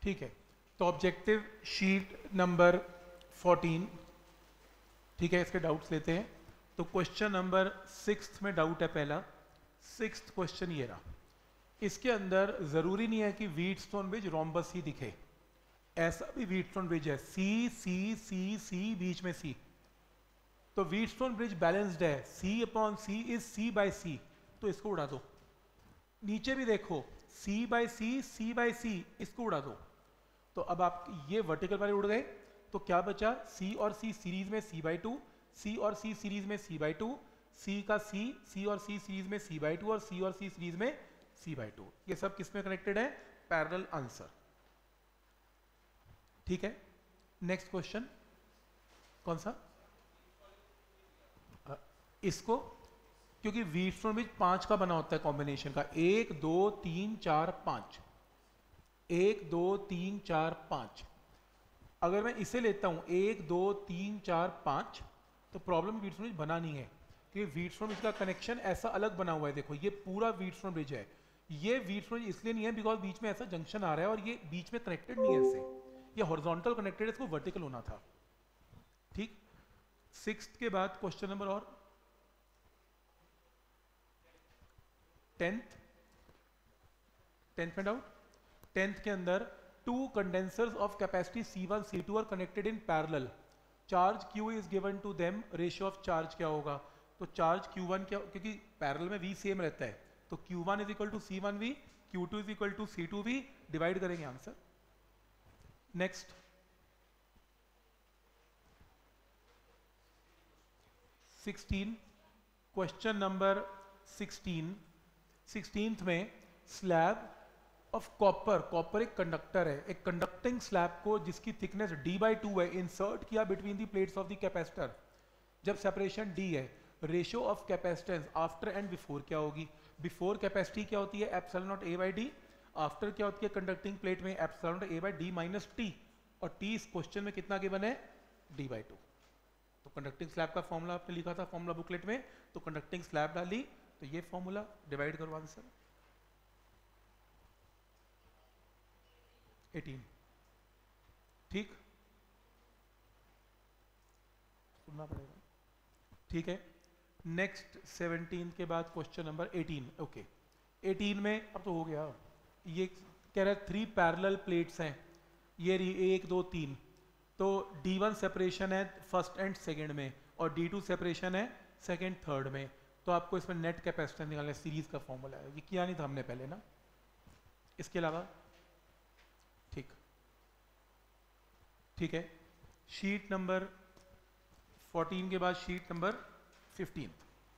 ठीक है, तो ऑब्जेक्टिव शीट नंबर 14, ठीक है, इसके डाउट्स लेते हैं। तो क्वेश्चन नंबर 6 में डाउट है पहला। 6th क्वेश्चन ये रहा। इसके अंदर ज़रूरी नहीं है कि व्हीटस्टोन ब्रिज रोम्बस ही दिखे, ऐसा भी व्हीटस्टोन ब्रिज है, सी सी सी सी बीच में सी, तो व्हीटस्टोन ब्रिज बैलेंस्ड है, C upon C is C by C, तो इसको उड़ा दो। नीचे भी देखो सी बाय सी बाय सी, इसको उड़ा दो। तो अब आप ये वर्टिकल वाले उड़ गए, तो क्या बचा, सी और सी सीरीज में सी बाई टू, सी और सी सीरीज में सी बाई टू, सी का सी और सी सीरीज में सी बाई टू, और सी सीरीज में सी बाई टू। ये सब किस में कनेक्टेड है, पैरेलल आंसर। ठीक है, नेक्स्ट क्वेश्चन कौन सा, इसको, क्योंकि व्हीटस्टोन ब्रिज 5 का बना होता है कॉम्बिनेशन का, 1 2 3 4 5, 1 2 3 4 5। अगर मैं इसे लेता हूं 1 2 3 4 5, तो प्रॉब्लम व्हीटस्टोन ब्रिज बना नहीं है, क्योंकि व्हीटस्टोन ब्रिज का कनेक्शन ऐसा अलग बना हुआ है। देखो ये पूरा व्हीटस्टोन ब्रिज है, ये व्हीटस्टोन ब्रिज इसलिए नहीं है बिकॉज बीच में ऐसा जंक्शन आ रहा है और ये बीच में कनेक्टेड नहीं है इससे, ये हॉरिजॉन्टल कनेक्टेड है, इसको वर्टिकल होना था। ठीक, 6th के बाद क्वेश्चन नंबर और 10th में डाउट। 10th के अंदर two condensers of capacity C1 C2 are connected in parallel, charge Q is given to them, ratio of charge क्या होगा, तो चार्ज Q1 क्या, क्योंकि पैरेलल में V सेम रहता है, तो Q1 is equal to C1V, Q2 is equal to C2V, divide करेंगे answer. Next 16, question number 16th में स्लैब ऑफ कॉपर, कॉपर एक कंडक्टर है, एक कंडक्टिंग स्लैब को जिसकी थिकनेस d/2 है इंसर्ट किया between the plates of the capacitor. जब सेपरेशन d है, ratio of capacitance after and before क्या होगी, बिफोर कैपेसिटी क्या होती है एप्सिलॉन नॉट a/d, आफ्टर क्या होती है कंडक्टिंग प्लेट में epsilon naught a/d minus t, और t इस क्वेश्चन में कितना गिवन है d/2। तो कंडक्टिंग स्लैब का फॉर्मूला आपने लिखा था फॉर्मूला बुकलेट में, तो कंडक्टिंग स्लैब डाली, तो ये फॉर्मूला, डिवाइड करो आंसर 18। ठीक, सुनना पड़ेगा। ठीक है, नेक्स्ट 17 के बाद क्वेश्चन नंबर 18। ओके, 18 में अब तो हो गया, ये कह रहा है 3 पैरेलल प्लेट्स हैं, ये 1 2 3, तो D1 सेपरेशन है फर्स्ट एंड सेकंड में, और D2 सेपरेशन है सेकंड थर्ड में, तो आपको इसमें नेट कैपेसिटेंस निकालना है, सीरीज का फॉर्मूला है, ये किया नहीं था हमने पहले ना। इसके अलावा ठीक, ठीक है, शीट नंबर 14 के बाद शीट नंबर 15।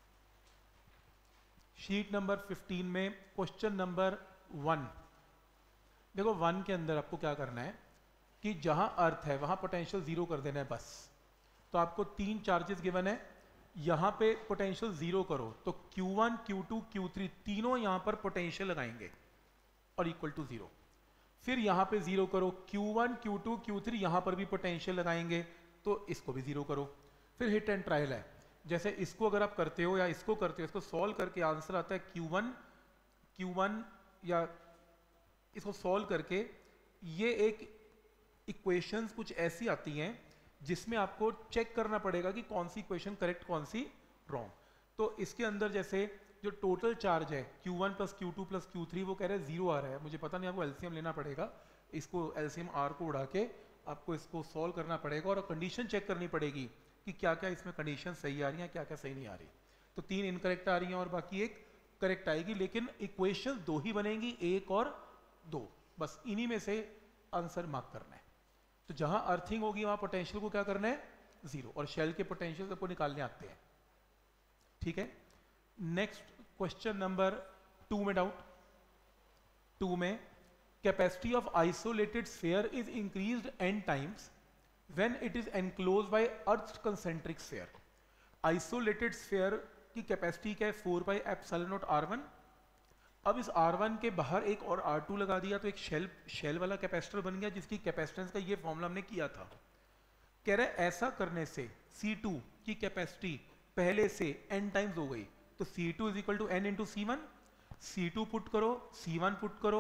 शीट नंबर 15 में क्वेश्चन नंबर 1। देखो 1 के अंदर आपको क्या करना है कि जहां अर्थ है वहां पोटेंशियल 0 कर देना है बस। तो आपको 3 चार्जेस गिवन है, यहां पे पोटेंशियल 0 करो, तो Q1 Q2 Q3 तीनों यहां पर पोटेंशियल लगाएंगे और इक्वल टू 0। फिर यहां पे 0 करो, Q1 Q2 Q3 यहां पर भी पोटेंशियल लगाएंगे, तो इसको भी 0 करो। फिर हिट एंड ट्रायल है, जैसे इसको अगर आप करते हो या इसको करते हो, इसको सॉल्व करके आंसर आता है Q1 या इसको सॉल्व करके ये एक इक्वेशंस कुछ ऐसी आती हैं जिसमें आपको चेक करना पड़ेगा कि कौन सी इक्वेशन करेक्ट कौन सी रॉन्ग। तो इसके अंदर जैसे जो टोटल चार्ज है Q1 plus Q2 plus Q3 वो कह रहे हैं 0 आ रहा है, मुझे पता नहीं, आपको एलसीएम लेना पड़ेगा, इसको एलसीएम R को उड़ा के आपको इसको सॉल्व करना पड़ेगा और कंडीशन चेक करनी पड़ेगी कि क्या क्या इसमें कंडीशन सही आ रही हैं, क्या क्या सही नहीं आ रही। तो 3 इनकरेक्ट आ रही हैं और बाकी एक करेक्ट आएगी, लेकिन इक्वेशन 2 ही बनेंगी, 1 और 2, बस इन्हीं में से आंसर मार्क करना है। तो जहां अर्थिंग होगी वहां पोटेंशियल को क्या करना है 0, और शेल के पोटेंशियल सबको निकालने आते हैं। ठीक है, नेक्स्ट क्वेश्चन नंबर 2 में डाउट। 2 में capacity of isolated sphere is increased n times when it is enclosed by earth concentric sphere. Isolated sphere की कैपेसिटी क्या है 4 पाई एप्सिलॉन नॉट r1। अब इस R1 के बाहर एक और R2 लगा दिया, तो एक शेल वाला कैपेसिटर बन गया, जिसकी कैपेसिटेंस का ये फॉर्मूला हमने किया था। कह रहा है ऐसा करने से C2 की कैपेसिटी पहले से n टाइम्स हो गई, तो C2 is equal to n into C1। C2 put करो, C1 पुट करो,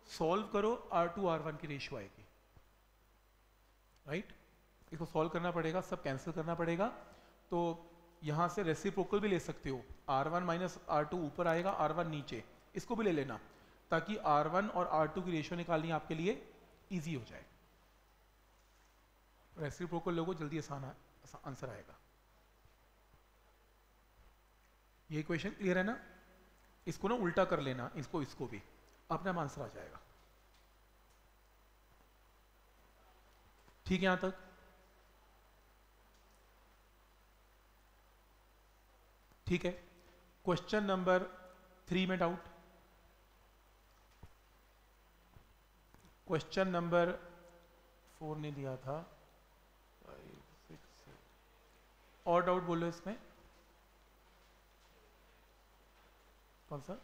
सॉल्व करो, R2 R1 की रेशियो आएगी, राइट? इसको सॉल्व करना पड़ेगा, सब कैंसिल करना पड़ेगा। तो यहाँ से रेसिप्रोकल भी ले सकते हो, R1 माइनस R2 ऊपर आएगा, R1 नीचे, इसको भी ले लेना, ताकि R1 और R2 की रेशियो निकालनी आपके लिए इजी हो जाए। रेसिप्रोकल लोगों जल्दी आसान आंसर आएगा। ये इक्वेशन क्लियर है ना? इसको ना उल्टा कर लेना, इसको भी, अपने आप आंसर आ जाएगा। ठीक है यहां तक? ठीक है। क्वेश्चन नंबर 3 में डाउट? क्वेश्चन नंबर 4 ने दिया था, 5, 6, 7 और डाउट बोलो इसमें। कौन सा?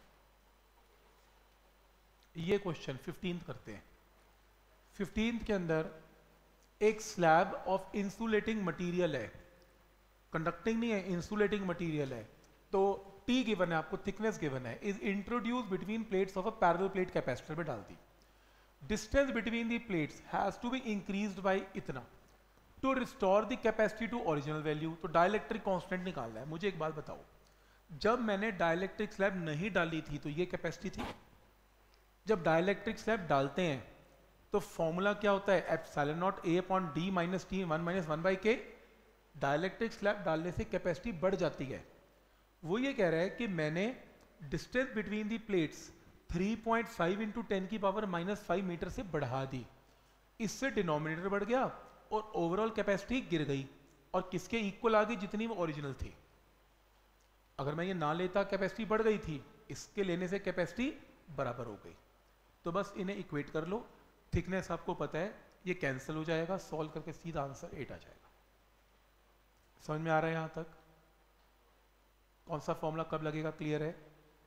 ये क्वेश्चन 15th करते हैं। 15th के अंदर एक स्लैब ऑफ इंसुलेटिंग मटेरियल है, कंडक्टिंग नहीं है, इंसुलेटिंग मटेरियल है। तो T गिवन है आपको, थिकनेस गिवन है, is introduce between plates of a parallel plate capacitor में डाल दी। Distance between the plates has to be increased by इतना to restore the capacity to original value. तो डाइलेक्ट्रिक कांस्टेंट निकालना है। मुझे एक बात बताओ, जब मैंने डाइलेक्ट्रिक स्लैब नहीं डाली थी तो ये कैपेसिटी थी। जब डाइलेक्ट्रिक स्लैब डालते हैं तो फॉर्मूला क्या होता है? Epsilon naught A upon D minus T 1 minus 1 by K। Dielectric slab डालने से कैपेसिटी बढ़ जाती है। वो ये कह रहा है कि मैंने distance between the plates 3.5 into 10 की पावर माइनस 5 मीटर से बढ़ा दी। इससे डिनोमिनेटर बढ़ गया और ओवरऑल कैपेसिटी गिर गई, और किसके इक्वल आ गई? जितनी वो ओरिजिनल थी। अगर मैं ये ना लेता कैपेसिटी बढ़ गई थी, इसके लेने से कैपेसिटी बराबर हो गई। तो बस इन्हें इक्वेट कर लो, थिकनेस आपको पता है, ये कैंसिल हो जाएगा, सॉल्व करके सीधा आंसर 8 आ जाएगा। समझ में आ रहा है यहां तक? कौन सा फॉर्मूला कब लगेगा, क्लियर है?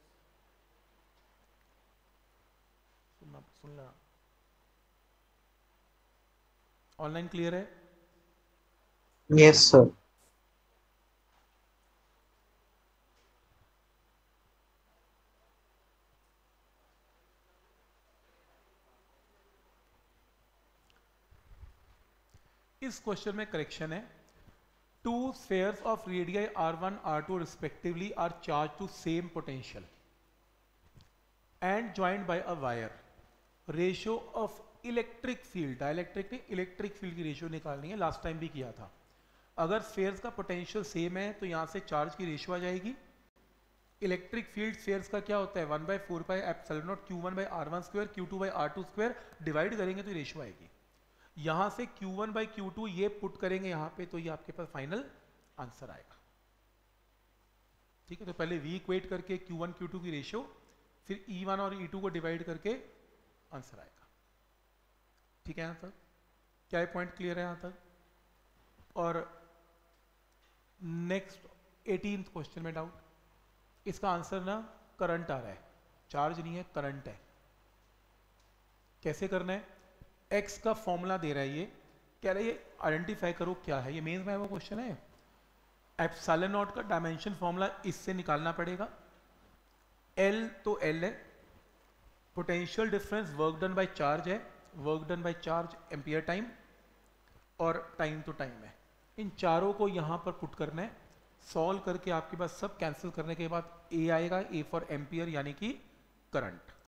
सुनना ऑनलाइन क्लियर है? Yes sir. इस क्वेश्चन में करेक्शन है। Two spheres of radii R1 R2 respectively are charged to same potential and joined by a wire. Ratio of electric field, dielectric नहीं, इलेक्ट्रिक फील्ड की ratio निकालनी है, last time भी किया था। अगर स्फेयर्स का पोटेंशियल सेम है तो यहां से चार्ज की रेशियो आ जाएगी। इलेक्ट्रिक फील्ड स्फेयर्स का क्या होता है? 1/4 pi epsilon naught Q1 by R1 square Q2 by R2 square, divide करेंगे तो रेशियो आएगी। यहां से Q1 बाई Q2 ये पुट करेंगे यहां पे, तो ये आपके पास फाइनल आंसर आएगा। ठीक है, तो पहले V इक्वेट करके Q1 Q2 की रेशियो, फिर E1 और E2 को डिवाइड करके आंसर आएगा। ठीक है यहां तक? क्या ये पॉइंट क्लियर है यहां तक? और नेक्स्ट 18th क्वेश्चन में डाउट। इसका आंसर ना करंट आ रहा है, चार्ज नहीं है, करंट है। कैसे करना है? एक्स का फॉर्मूला दे रहा है, ये कह रहा है ये आइडेंटिफाई करो क्या है। ये मेंस में वो क्वेश्चन है। एप्सिलॉन नॉट का डायमेंशन फॉर्मूला इससे निकालना पड़ेगा। एल तो एल है, potential difference work done by charge है, work done by charge ampere time, और टाइम तो टाइम है। इन चारों को यहां पर पुट करना है, सॉल्व करके आपके पास सब कैंसिल करने के बाद ए आएगा, ए फॉर एम्पियर यानी कि करंट।